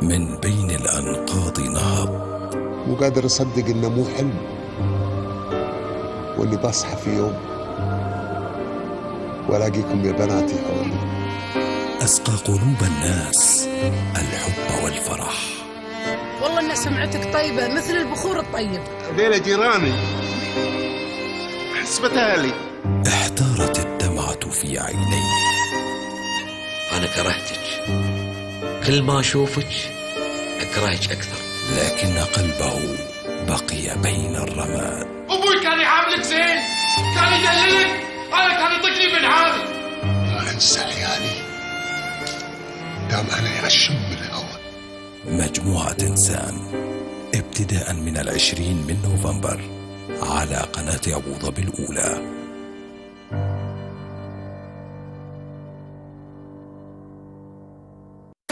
من بين الأنقاض نهض. مو قادر أصدق إنه مو حلم، وإني بصحى في يوم وألاقيكم يا بناتي حولي. أسقى قلوب الناس الحب والفرح. والله إن سمعتك طيبة مثل البخور الطيب. ذيلا جيراني حسبتها لي. احتارت الدمعة في عينيه. أنا كرهتك، كل ما أشوفك أكرهك أكثر. لكن قلبه بقي بين الرماد. أبوي كان يعاملك زين، كان يدللك، أنا كان يطقني بالعالي. ما أنسى عيالي دام أنا أشم الهوى. مجموعة إنسان، ابتداء من 20 من نوفمبر على قناة أبو ظبي الأولى.